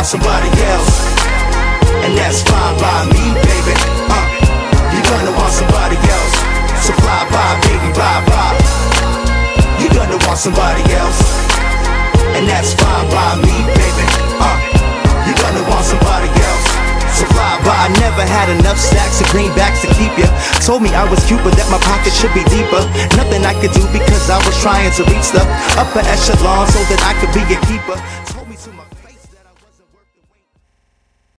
want somebody else, and that's fine by me, baby. You're gonna want somebody else, so fly by, baby, bye bye. You're gonna want somebody else, and that's fine by me, baby. You're gonna want somebody else, so fly by. I never had enough stacks of greenbacks to keep ya. Told me I was cute, but that my pocket should be deeper. Nothing I could do because I was trying to reach the upper echelon so that I could be a keeper.